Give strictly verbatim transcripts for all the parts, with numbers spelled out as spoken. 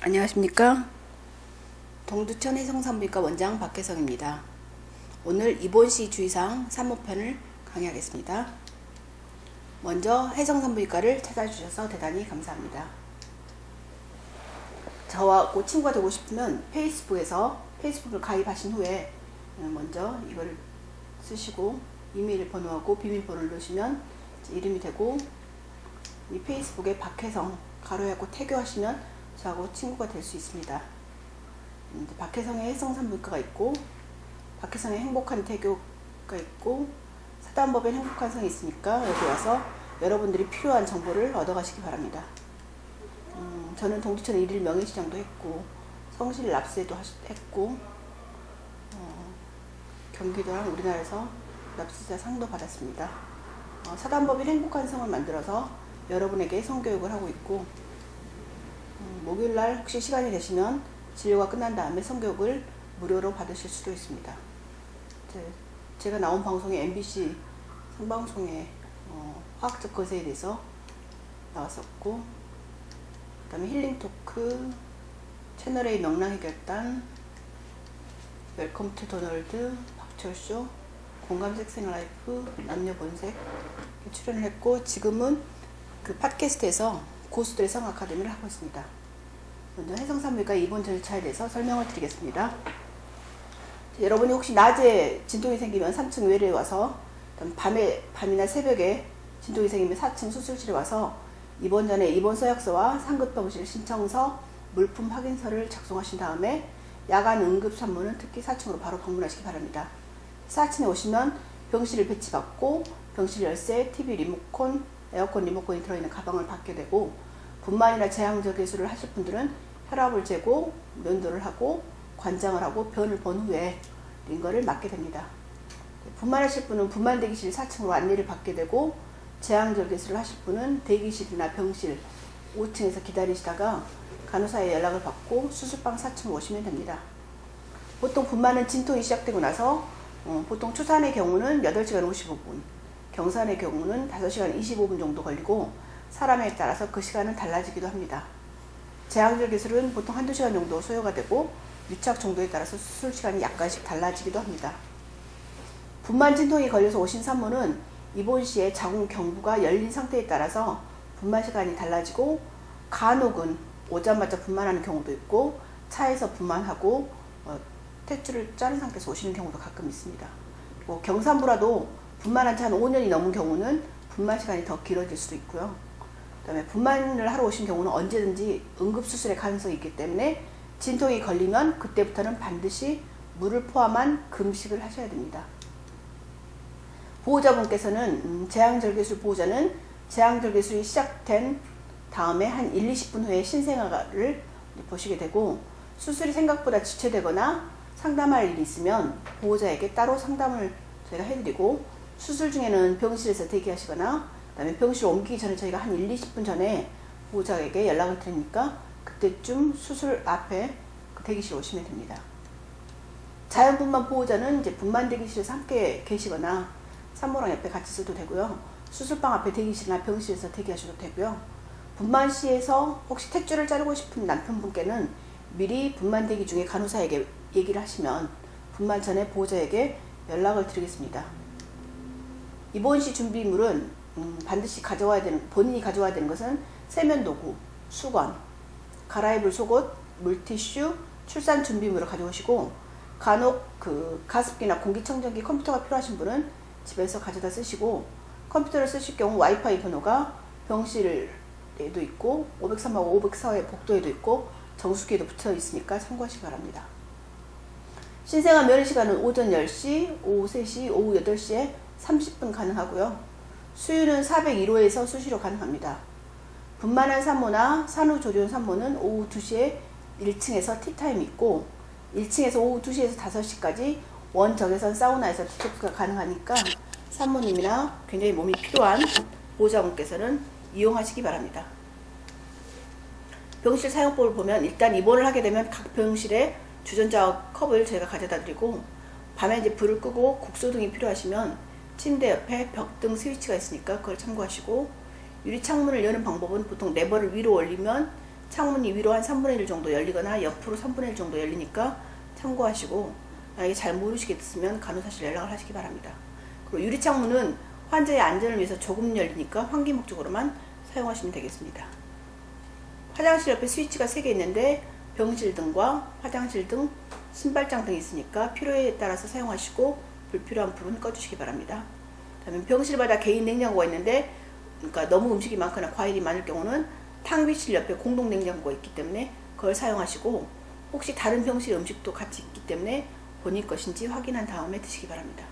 안녕하십니까. 동두천 해성산부인과 원장 박혜성입니다. 오늘 입원시 주의사항 삼 호편을 강의하겠습니다. 먼저 해성산부인과를 찾아주셔서 대단히 감사합니다. 저와 그 친구가 되고 싶으면 페이스북에서 페이스북을 가입하신 후에 먼저 이걸 쓰시고 이메일 번호하고 비밀번호를 넣으시면 이름이 되고, 이 페이스북에 박혜성 가로하고 태교하시면 저하고 친구가 될 수 있습니다. 박혜성의 해성산부인과가 있고, 박혜성의 행복한 태교가 있고, 사단법인 행복한 성이 있으니까 여기 와서 여러분들이 필요한 정보를 얻어가시기 바랍니다. 음, 저는 동두천에 일일 명예시장도 했고, 성실 납세도 했고, 어, 경기도랑 우리나라에서 납세자 상도 받았습니다. 어, 사단법인 행복한 성을 만들어서 여러분에게 성교육을 하고 있고, 음, 목요일날 혹시 시간이 되시면 진료가 끝난 다음에 성교육을 무료로 받으실 수도 있습니다. 제, 제가 나온 방송이 엠비씨 생방송에 어, 화학적 거세에 대해서 나왔었고, 그 다음에 힐링토크, 채널A 명랑해결단, 웰컴 투 도널드, 박철쇼, 공감색 생라이프, 남녀본색 출연을 했고, 지금은 그 팟캐스트에서 고수들의 성 아카데미를 하고 있습니다. 먼저 해성산부인과 입원 절차에 대해서 설명을 드리겠습니다. 여러분이 혹시 낮에 진통이 생기면 삼 층 외래에 와서, 밤에, 밤이나 새벽에 진통이 생기면 사 층 수술실에 와서 입원 전에 입원 서약서와 상급병실 신청서, 물품 확인서를 작성하신 다음에 야간 응급 산모는 특히 사 층으로 바로 방문하시기 바랍니다. 사 층에 오시면 병실 배치받고 병실 열쇠, 티비 리모컨, 에어컨 리모컨이 들어있는 가방을 받게 되고, 분만이나 제왕절 개수를 하실 분들은 혈압을 재고 면도를 하고 관장을 하고 변을 본 후에 링거를 맞게 됩니다. 분만하실 분은 분만 대기실 사 층으로 안내를 받게 되고, 제왕절 개수를 하실 분은 대기실이나 병실 오 층에서 기다리시다가 간호사의 연락을 받고 수술방 사 층으로 오시면 됩니다. 보통 분만은 진통이 시작되고 나서 어, 보통 초산의 경우는 여덟 시간 오십오 분, 경산의 경우는 다섯 시간 이십오 분 정도 걸리고, 사람에 따라서 그 시간은 달라지기도 합니다. 제왕절 개술은 보통 한두 시간 정도 소요가 되고, 유착 정도에 따라서 수술 시간이 약간씩 달라지기도 합니다. 분만 진통이 걸려서 오신 산모는 입원 시에 자궁 경부가 열린 상태에 따라서 분만 시간이 달라지고, 간혹은 오자마자 분만하는 경우도 있고, 차에서 분만하고 어, 탯줄을 자른 상태에서 오시는 경우도 가끔 있습니다. 그리고 경산부라도 분만한 지 한 오 년이 넘은 경우는 분만 시간이 더 길어질 수도 있고요. 그 다음에 분만을 하러 오신 경우는 언제든지 응급수술의 가능성이 있기 때문에 진통이 걸리면 그때부터는 반드시 물을 포함한 금식을 하셔야 됩니다. 보호자분께서는 음, 제왕절개술 보호자는 제왕절개술이 시작된 다음에 한 일, 이십 분 후에 신생아를 보시게 되고, 수술이 생각보다 지체되거나 상담할 일이 있으면 보호자에게 따로 상담을 저희가 해드리고, 수술 중에는 병실에서 대기하시거나 그 다음에 병실 옮기기 전에 저희가 한 일, 이십 분 전에 보호자에게 연락을 드리니까 그때쯤 수술 앞에 그 대기실 오시면 됩니다. 자연분만 보호자는 이제 분만 대기실에서 함께 계시거나 산모랑 옆에 같이 있어도 되고요. 수술방 앞에 대기실이나 병실에서 대기하셔도 되고요. 분만 시에서 혹시 탯줄을 자르고 싶은 남편분께는 미리 분만 대기 중에 간호사에게 얘기를 하시면 분만 전에 보호자에게 연락을 드리겠습니다. 입원시 준비물은 음, 반드시 가져와야 되는, 본인이 가져와야 되는 것은 세면도구, 수건, 갈아입을 속옷, 물티슈, 출산 준비물을 가져오시고, 간혹 그 가습기나 공기청정기, 컴퓨터가 필요하신 분은 집에서 가져다 쓰시고, 컴퓨터를 쓰실 경우 와이파이 번호가 병실에도 있고 오백삼하고 오백사의 복도에도 있고 정수기에도 붙어 있으니까 참고하시기 바랍니다. 신생아 면회 시간은 오전 열 시, 오후 세 시, 오후 여덟 시에 삼십 분 가능하고요. 수유는 사백일 호에서 수시로 가능합니다. 분만한 산모나 산후조리원 산모는 오후 두 시에 일 층에서 티타임이 있고, 일 층에서 오후 두 시에서 다섯 시까지 원적외선 사우나에서 티토크가 가능하니까 산모님이나 굉장히 몸이 필요한 보호자분께서는 이용하시기 바랍니다. 병실 사용법을 보면, 일단 입원을 하게 되면 각 병실에 주전자 컵을 저희가 가져다 드리고, 밤에 이제 불을 끄고 국소등이 필요하시면 침대 옆에 벽등 스위치가 있으니까 그걸 참고하시고, 유리창문을 여는 방법은 보통 레버를 위로 올리면 창문이 위로 한 삼분의 일 정도 열리거나 옆으로 삼분의 일 정도 열리니까 참고하시고, 만약에 잘 모르시겠으면 간호사실 연락을 하시기 바랍니다. 그리고 유리창문은 환자의 안전을 위해서 조금 열리니까 환기 목적으로만 사용하시면 되겠습니다. 화장실 옆에 스위치가 세 개 있는데 병실 등과 화장실 등, 신발장 등이 있으니까 필요에 따라서 사용하시고 불필요한 불은 꺼주시기 바랍니다. 다음에 병실마다 개인 냉장고가 있는데, 그러니까 너무 음식이 많거나 과일이 많을 경우는 탕비실 옆에 공동 냉장고가 있기 때문에 그걸 사용하시고, 혹시 다른 병실의 음식도 같이 있기 때문에 본인 것인지 확인한 다음에 드시기 바랍니다.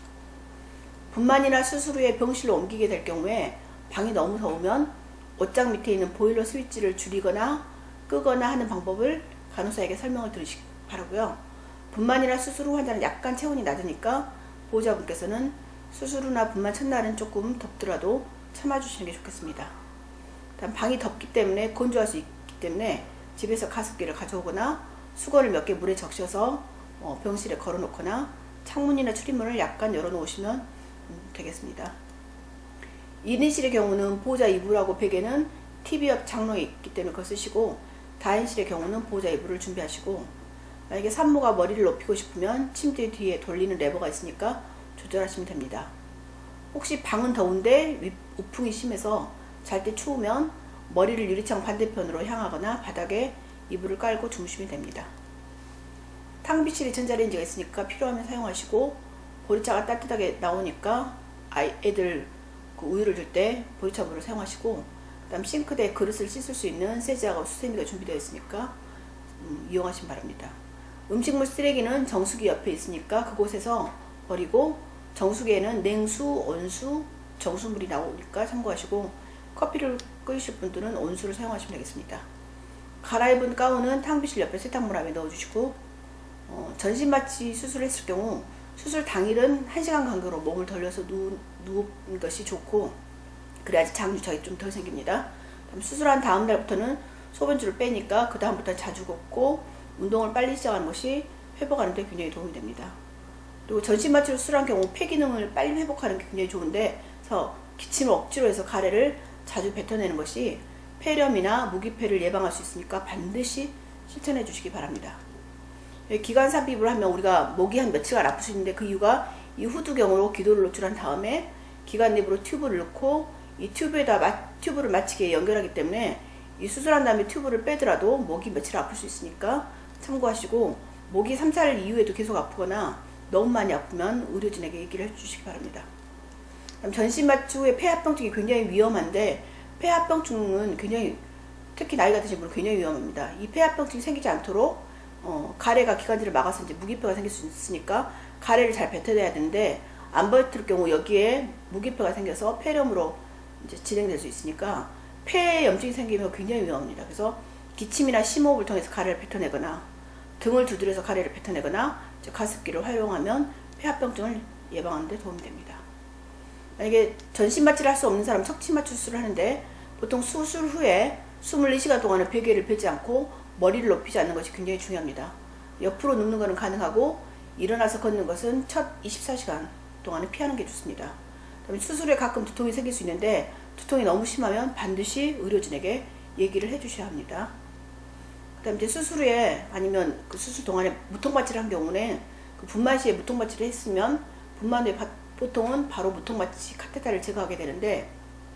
분만이나 수술 후에 병실로 옮기게 될 경우에 방이 너무 더우면 옷장 밑에 있는 보일러 스위치를 줄이거나 끄거나 하는 방법을 간호사에게 설명을 드리시기 바라고요. 분만이나 수술 후 환자는 약간 체온이 낮으니까 보호자분께서는 수술 후나 분만 첫날은 조금 덥더라도 참아주시는 게 좋겠습니다. 다음, 방이 덥기 때문에 건조할 수 있기 때문에 집에서 가습기를 가져오거나 수건을 몇 개 물에 적셔서 어, 병실에 걸어 놓거나 창문이나 출입문을 약간 열어 놓으시면 음, 되겠습니다. 일 인실의 경우는 보호자 이불하고 베개는 티비 옆 장로에 있기 때문에 그거 쓰시고, 다인실의 경우는 보호자 이불을 준비하시고, 만약에 산모가 머리를 높이고 싶으면 침대 뒤에 돌리는 레버가 있으니까 조절하시면 됩니다. 혹시 방은 더운데 우풍이 심해서 잘 때 추우면 머리를 유리창 반대편으로 향하거나 바닥에 이불을 깔고 주무시면 됩니다. 탕비실에 전자레인지가 있으니까 필요하면 사용하시고, 보리차가 따뜻하게 나오니까 아이, 애들 그 우유를 줄 때 보리차 물을 사용하시고, 그 다음 싱크대에 그릇을 씻을 수 있는 세제하고 수세미가 준비되어 있으니까 음, 이용하시기 바랍니다. 음식물 쓰레기는 정수기 옆에 있으니까 그곳에서 버리고, 정수기에는 냉수, 온수, 정수물이 나오니까 참고하시고, 커피를 끓이실 분들은 온수를 사용하시면 되겠습니다. 갈아입은 가운은 탕비실 옆에 세탁물함에 넣어주시고, 어, 전신마취 수술을 했을 경우 수술 당일은 한 시간 간격으로 몸을 돌려서 누, 누운 것이 좋고, 그래야지 장유착이 좀 덜 생깁니다. 수술한 다음 날부터는 소변줄을 빼니까 그 다음부터는 자주 걷고 운동을 빨리 시작하는 것이 회복하는 데 굉장히 도움이 됩니다. 그리고 전신마취로 수술한 경우 폐 기능을 빨리 회복하는 게 굉장히 좋은데, 그래서 기침을 억지로 해서 가래를 자주 뱉어내는 것이 폐렴이나 무기폐를 예방할 수 있으니까 반드시 실천해 주시기 바랍니다. 기관 삽입을 하면 우리가 목이 한 며칠간 아플 수 있는데, 그 이유가 이 후두경으로 기도를 노출한 다음에 기관 내부로 튜브를 넣고 이 튜브에다 마, 튜브를 마치게 연결하기 때문에 이 수술한 다음에 튜브를 빼더라도 목이 며칠 아플 수 있으니까 참고하시고, 목이 삼, 사 일 이후에도 계속 아프거나 너무 많이 아프면 의료진에게 얘기를 해주시기 바랍니다. 전신마취 후에 폐합병증이 굉장히 위험한데, 폐합병증은 굉장히, 특히 나이가 드신 분은 굉장히 위험합니다. 이 폐합병증이 생기지 않도록 어, 가래가 기관지를 막아서 이제 무기폐가 생길 수 있으니까 가래를 잘 뱉어내야 되는데, 안 뱉을 경우 여기에 무기폐가 생겨서 폐렴으로 이제 진행될 수 있으니까 폐염증이 생기면 굉장히 위험합니다. 그래서 기침이나 심호흡을 통해서 가래를 뱉어내거나 등을 두드려서 가래를 뱉어내거나 가습기를 활용하면 폐합병증을 예방하는 데 도움이 됩니다. 만약에 전신마취를 할 수 없는 사람은 척추마취 수술을 하는데, 보통 수술 후에 이십사 시간 동안은 베개를 베지 않고 머리를 높이지 않는 것이 굉장히 중요합니다. 옆으로 눕는 것은 가능하고 일어나서 걷는 것은 첫 이십사 시간 동안은 피하는 게 좋습니다. 그다음에 수술에 가끔 두통이 생길 수 있는데, 두통이 너무 심하면 반드시 의료진에게 얘기를 해 주셔야 합니다. 그 다음에 이제 수술 후에 아니면 그 수술 동안에 무통마취를 한 경우는, 그 분만 시에 무통마취를 했으면 분만 후에 보통은 바로 무통마취 카테터를 제거하게 되는데,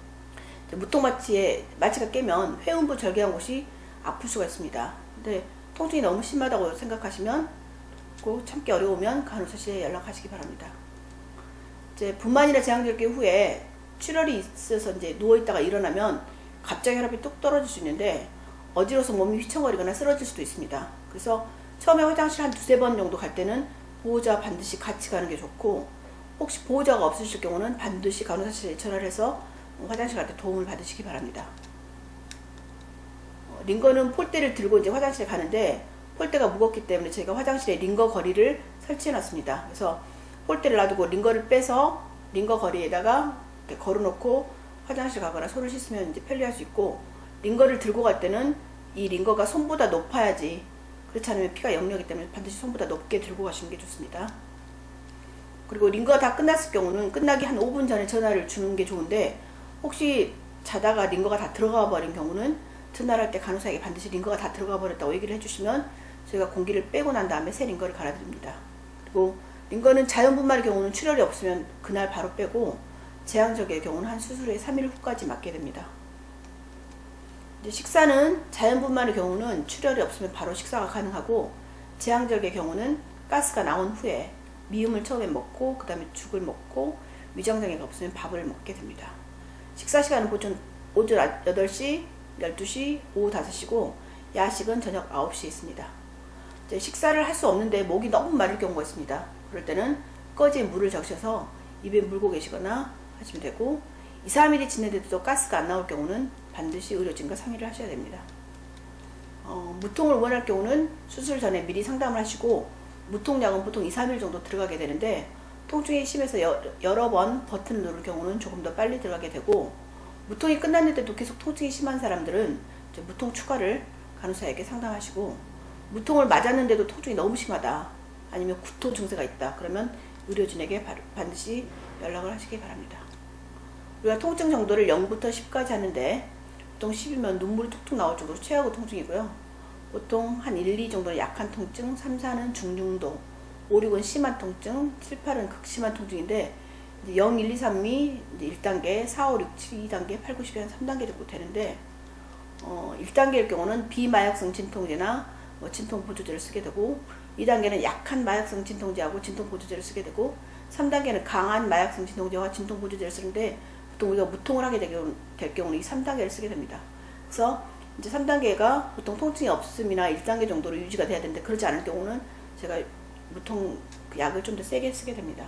무통마취에 마취가 깨면 회음부 절개한 곳이 아플 수가 있습니다. 근데 통증이 너무 심하다고 생각하시면, 꼭 참기 어려우면 간호사실에 연락하시기 바랍니다. 이제 분만이나 제왕절개 후에 출혈이 있어서 이제 누워있다가 일어나면 갑자기 혈압이 뚝 떨어질 수 있는데, 어지러워서 몸이 휘청거리거나 쓰러질 수도 있습니다. 그래서 처음에 화장실 한 두세 번 정도 갈 때는 보호자 반드시 같이 가는 게 좋고, 혹시 보호자가 없으실 경우는 반드시 간호사실에 전화를 해서 화장실 갈 때 도움을 받으시기 바랍니다. 어, 링거는 폴대를 들고 이제 화장실에 가는데, 폴대가 무겁기 때문에 저희가 화장실에 링거 거리를 설치해 놨습니다. 그래서 폴대를 놔두고 링거를 빼서 링거 거리에다가 이렇게 걸어 놓고 화장실 가거나 손을 씻으면 이제 편리할 수 있고, 링거를 들고 갈 때는 이 링거가 손보다 높아야지, 그렇지 않으면 피가 역류하기 때문에 반드시 손보다 높게 들고 가시는 게 좋습니다. 그리고 링거가 다 끝났을 경우는 끝나기 한 오 분 전에 전화를 주는 게 좋은데, 혹시 자다가 링거가 다 들어가 버린 경우는 이튿날 할 때 간호사에게 반드시 링거가 다 들어가 버렸다고 얘기를 해주시면 저희가 공기를 빼고 난 다음에 새 링거를 갈아드립니다. 그리고 링거는 자연분만의 경우는 출혈이 없으면 그날 바로 빼고 제왕절개의 경우는 한 수술 후에 삼 일 후까지 맞게 됩니다. 이제 식사는 자연분만의 경우는 출혈이 없으면 바로 식사가 가능하고 제왕절개의 경우는 가스가 나온 후에 미음을 처음에 먹고 그 다음에 죽을 먹고 위장장애가 없으면 밥을 먹게 됩니다. 식사 시간은 보통 오전 여덟 시, 열두 시, 오후 다섯 시고 야식은 저녁 아홉 시에 있습니다. 이제 식사를 할 수 없는데 목이 너무 마를 경우가 있습니다. 그럴 때는 꺼지에 물을 적셔서 입에 물고 계시거나 하시면 되고 이, 삼 일이 지내도 가스가 안 나올 경우는 반드시 의료진과 상의를 하셔야 됩니다. 어, 무통을 원할 경우는 수술 전에 미리 상담을 하시고 무통약은 보통 이, 삼 일 정도 들어가게 되는데 통증이 심해서 여, 여러 번 버튼을 누를 경우는 조금 더 빨리 들어가게 되고 무통이 끝났는데도 계속 통증이 심한 사람들은 이제 무통 추가를 간호사에게 상담하시고 무통을 맞았는데도 통증이 너무 심하다 아니면 구토 증세가 있다 그러면 의료진에게 바, 반드시 연락을 하시기 바랍니다. 우리가 통증 정도를 영부터 십까지 하는데 보통 십이면 눈물이 툭툭 나올 정도로 최하고 통증이고요. 보통 한 일, 이 정도는 약한 통증, 삼, 사는 중중도, 오, 육은 심한 통증, 칠, 팔은 극심한 통증인데 영, 일, 이, 삼이 일 단계, 사, 오, 육, 칠, 이 단계, 팔, 구, 십이 한 삼 단계 정도 되는데 어, 일 단계일 경우는 비마약성 진통제나 뭐 진통보조제를 쓰게 되고 이 단계는 약한 마약성 진통제하고 진통보조제를 쓰게 되고 삼 단계는 강한 마약성 진통제와 진통보조제를 쓰는데 보통 우리가 무통을 하게 될 경우는 이 삼 단계를 쓰게 됩니다. 그래서 이제 삼 단계가 보통 통증이 없음이나 일 단계 정도로 유지가 돼야 되는데 그렇지 않을 경우는 제가 무통 약을 좀 더 세게 쓰게 됩니다.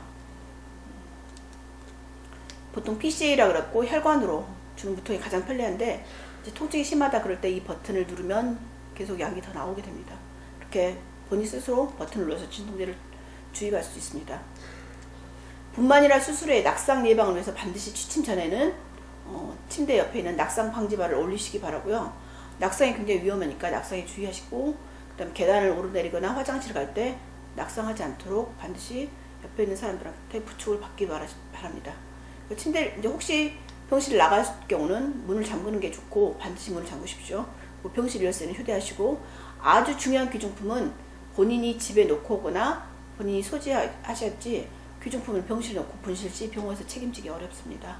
보통 피씨에이라 그랬고 혈관으로 주는 무통이 가장 편리한데 이제 통증이 심하다 그럴 때 이 버튼을 누르면 계속 약이 더 나오게 됩니다. 이렇게 본인 스스로 버튼을 눌러서 진통제를 주입할 수 있습니다. 분만이나 수술의 낙상 예방을 위해서 반드시 취침 전에는 어, 침대 옆에 있는 낙상 방지바를 올리시기 바라고요. 낙상이 굉장히 위험하니까 낙상에 주의하시고 그 다음에 계단을 오르내리거나 화장실 갈 때 낙상하지 않도록 반드시 옆에 있는 사람들한테 부축을 받기 바랍니다. 침대 이제 혹시 병실 나갈 경우는 문을 잠그는 게 좋고 반드시 문을 잠그십시오. 병실 열쇠는 휴대하시고 아주 중요한 귀중품은 본인이 집에 놓고 오거나 본인이 소지하셨지 귀중품을 병실에 놓고 분실 시 병원에서 책임지기 어렵습니다.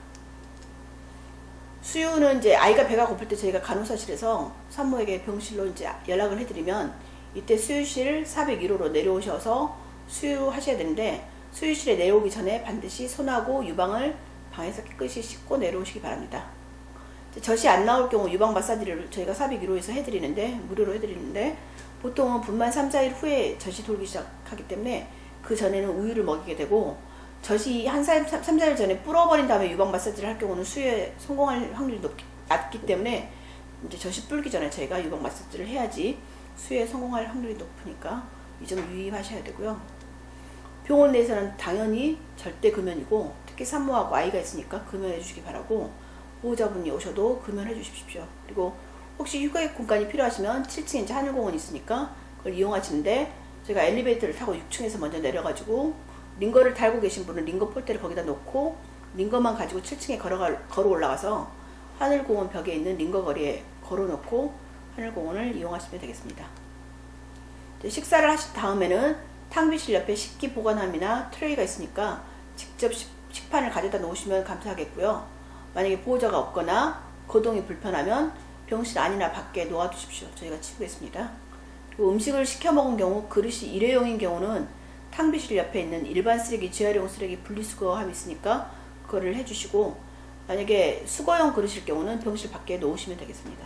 수유는 이제 아이가 배가 고플 때 저희가 간호사실에서 산모에게 병실로 이제 연락을 해드리면 이때 수유실 사백일 호로 내려오셔서 수유하셔야 되는데 수유실에 내려오기 전에 반드시 손하고 유방을 방에서 깨끗이 씻고 내려오시기 바랍니다. 젖이 안 나올 경우 유방 마사지를 저희가 사백일 호에서 해드리는데 무료로 해드리는데 보통은 분만 삼, 사 일 후에 젖이 돌기 시작하기 때문에 그 전에는 우유를 먹이게 되고 젖이 한 삼, 사 일 전에 불어버린 다음에 유방 마사지를 할 경우는 수유에 성공할 확률이 높기, 낮기 때문에 이제 젖이 불기 전에 저희가 유방 마사지를 해야지 수유에 성공할 확률이 높으니까 이 점 유의하셔야 되고요. 병원 내에서는 당연히 절대 금연이고 특히 산모하고 아이가 있으니까 금연해 주시기 바라고 보호자분이 오셔도 금연해 주십시오. 그리고 혹시 휴가 공간이 필요하시면 칠 층에 이제 하늘공원이 있으니까 그걸 이용하시는데 제가 엘리베이터를 타고 육 층에서 먼저 내려가지고 링거를 달고 계신 분은 링거 폴대를 거기다 놓고 링거만 가지고 칠 층에 걸어가, 걸어 올라가서 하늘공원 벽에 있는 링거 거리에 걸어 놓고 하늘공원을 이용하시면 되겠습니다. 식사를 하신 다음에는 탕비실 옆에 식기 보관함이나 트레이가 있으니까 직접 식, 식판을 가져다 놓으시면 감사하겠고요. 만약에 보호자가 없거나 거동이 불편하면 병실 안이나 밖에 놓아두십시오. 저희가 치우겠습니다. 그리고 음식을 시켜 먹은 경우 그릇이 일회용인 경우는 탕비실 옆에 있는 일반 쓰레기, 재활용 쓰레기 분리수거함이 있으니까 그거를 해주시고 만약에 수거용 그릇일 경우는 병실 밖에 놓으시면 되겠습니다.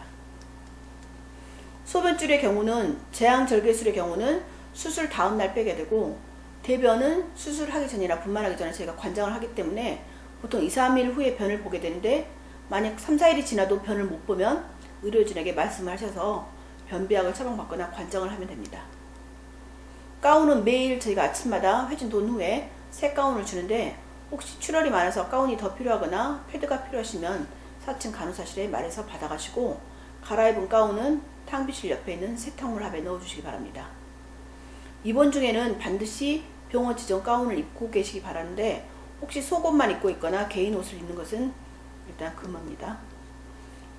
소변줄의 경우는 제왕절개술의 경우는 수술 다음날 빼게 되고 대변은 수술하기 전이나 분만하기 전에 저희가 관장을 하기 때문에 보통 이, 삼 일 후에 변을 보게 되는데 만약 삼, 사 일이 지나도 변을 못 보면 의료진에게 말씀을 하셔서 변비약을 처방받거나 관장을 하면 됩니다. 가운은 매일 저희가 아침마다 회진 돈 후에 새 가운을 주는데 혹시 출혈이 많아서 가운이 더 필요하거나 패드가 필요하시면 사 층 간호사실에 말해서 받아가시고 갈아입은 가운은 탕비실 옆에 있는 세탁물함에 넣어주시기 바랍니다. 입원 중에는 반드시 병원 지정 가운을 입고 계시기 바라는데 혹시 속옷만 입고 있거나 개인 옷을 입는 것은 일단 금합니다.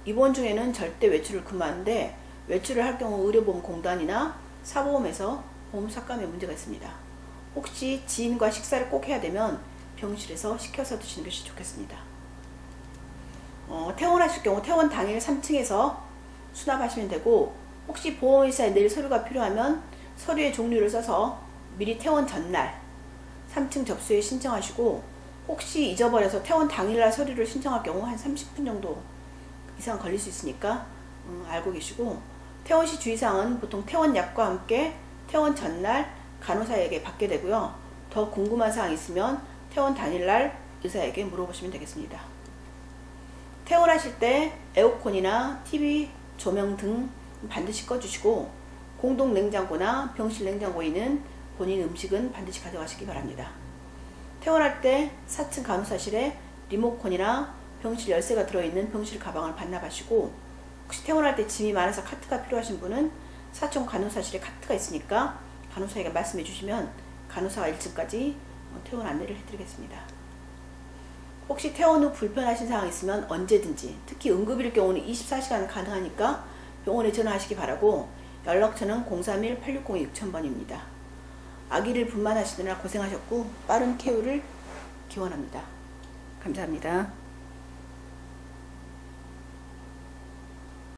입원 중에는 절대 외출을 금하는데 외출을 할 경우 의료보험공단이나 사보험에서 보험 삭감에 문제가 있습니다. 혹시 지인과 식사를 꼭 해야 되면 병실에서 시켜서 드시는 것이 좋겠습니다. 어, 퇴원하실 경우 퇴원 당일 삼 층에서 수납하시면 되고, 혹시 보험회사에 낼 서류가 필요하면 서류의 종류를 써서 미리 퇴원 전날 삼 층 접수에 신청하시고, 혹시 잊어버려서 퇴원 당일날 서류를 신청할 경우 한 삼십 분 정도 이상 걸릴 수 있으니까 음, 알고 계시고, 퇴원 시 주의사항은 보통 퇴원약과 함께 퇴원 전날 간호사에게 받게 되고요. 더 궁금한 사항 있으면 퇴원 당일날 의사에게 물어보시면 되겠습니다. 퇴원하실 때 에어컨이나 티비, 조명 등 반드시 꺼주시고, 공동 냉장고나 병실 냉장고에 있는 본인 음식은 반드시 가져가시기 바랍니다. 퇴원할 때 사 층 간호사실에 리모컨이나 병실 열쇠가 들어있는 병실 가방을 반납하시고, 혹시 퇴원할 때 짐이 많아서 카트가 필요하신 분은 사 층 간호사실에 카트가 있으니까 간호사에게 말씀해 주시면 간호사가 일 층까지 퇴원 안내를 해드리겠습니다. 혹시 퇴원 후 불편하신 사항 있으면 언제든지, 특히 응급일 경우는 이십사 시간 가능하니까 병원에 전화하시기 바라고, 연락처는 공삼일 팔육공이 육천 번입니다. 아기를 분만하시느라 고생하셨고 빠른 쾌유를 기원합니다. 감사합니다.